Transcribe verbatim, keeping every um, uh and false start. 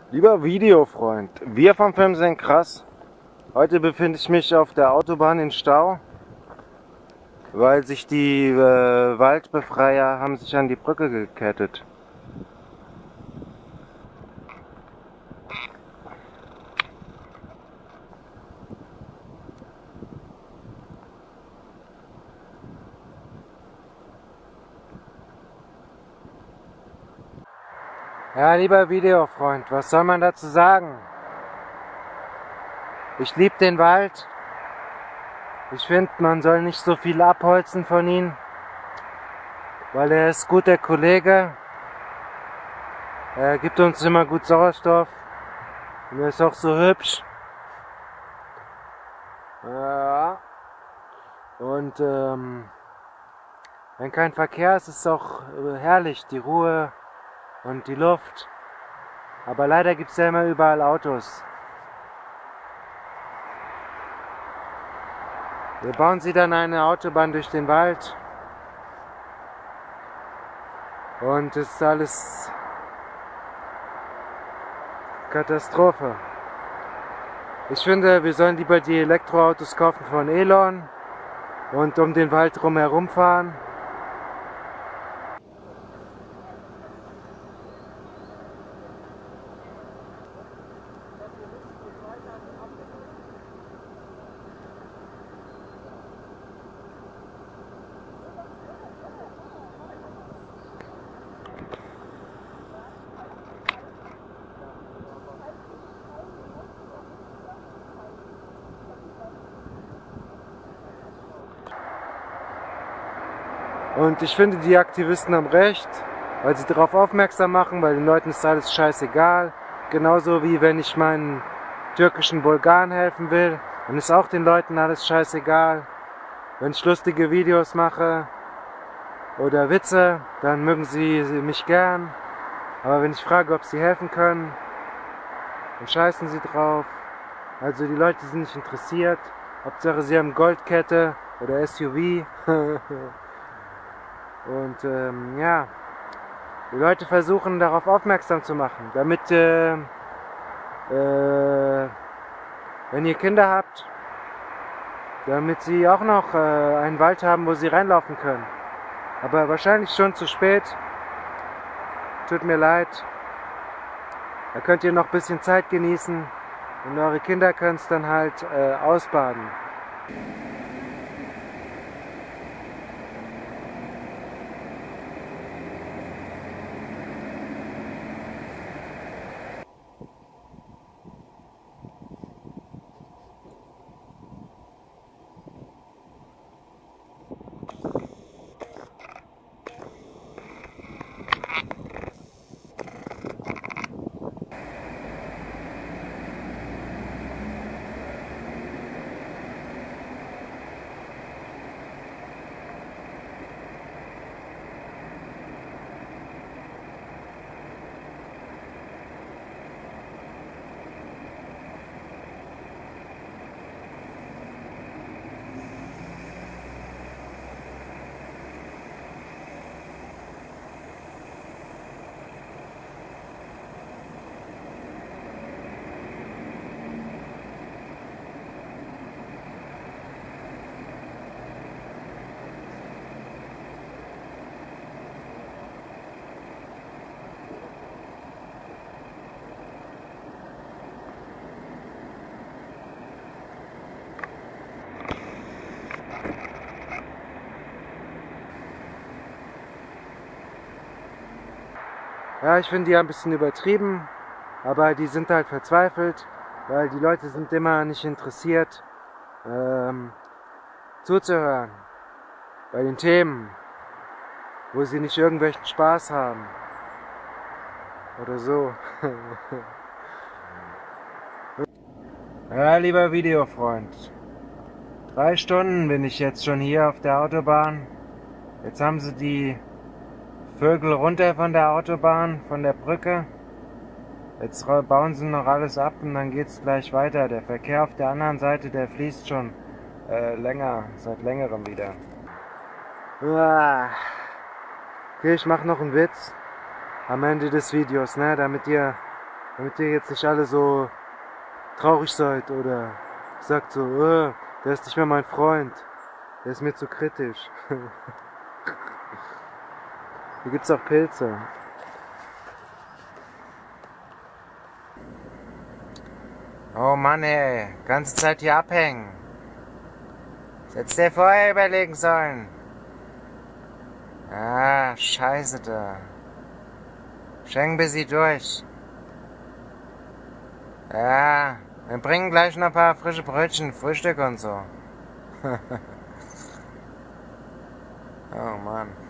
Lieber Videofreund, wir vom Film sind krass. Heute befinde ich mich auf der Autobahn in Stau, weil sich die äh, Waldbefreier haben sich an die Brücke gekettet. Ja, lieber Videofreund, was soll man dazu sagen? Ich liebe den Wald. Ich finde, man soll nicht so viel abholzen von ihm, weil er ist guter Kollege. Er gibt uns immer gut Sauerstoff und er ist auch so hübsch. Ja. Und ähm, wenn kein Verkehr ist, ist es auch herrlich, die Ruhe und die Luft. Aber leider gibt es ja immer überall Autos. Wir bauen sie dann eine Autobahn durch den Wald. Und es ist alles Katastrophe. Ich finde, wir sollen lieber die Elektroautos kaufen von Elon und um den Wald drumherum fahren. Und ich finde, die Aktivisten haben recht, weil sie darauf aufmerksam machen, weil den Leuten ist alles scheißegal. Genauso wie wenn ich meinen türkischen Bulgaren helfen will, dann ist auch den Leuten alles scheißegal. Wenn ich lustige Videos mache oder Witze, dann mögen sie mich gern. Aber wenn ich frage, ob sie helfen können, dann scheißen sie drauf. Also die Leute sind nicht interessiert. Hauptsache sie haben Goldkette oder S U V. Und ähm, ja, die Leute versuchen darauf aufmerksam zu machen, damit, äh, äh, wenn ihr Kinder habt, damit sie auch noch äh, einen Wald haben, wo sie reinlaufen können. Aber wahrscheinlich schon zu spät. Tut mir leid. Da könnt ihr noch ein bisschen Zeit genießen und eure Kinder können es dann halt äh, ausbaden. Ja, ich finde die ein bisschen übertrieben, aber die sind halt verzweifelt, weil die Leute sind immer nicht interessiert, ähm, zuzuhören bei den Themen, wo sie nicht irgendwelchen Spaß haben oder so. Ja, lieber Videofreund, drei Stunden bin ich jetzt schon hier auf der Autobahn. Jetzt haben sie die Vögel runter von der Autobahn, von der Brücke. Jetzt bauen sie noch alles ab und dann geht's gleich weiter. Der Verkehr auf der anderen Seite, der fließt schon äh, länger, seit längerem wieder. Ah. Okay, ich mache noch einen Witz am Ende des Videos, ne, damit ihr Damit ihr jetzt nicht alle so traurig seid oder sagt so, äh, der ist nicht mehr mein Freund, der ist mir zu kritisch. Hier gibt's auch Pilze. Oh Mann ey, ganze Zeit hier abhängen. Das hättest du dir vorher überlegen sollen. Ah, scheiße da. Schenken wir sie durch. Ja, wir bringen gleich noch ein paar frische Brötchen, Frühstück und so. Oh Mann.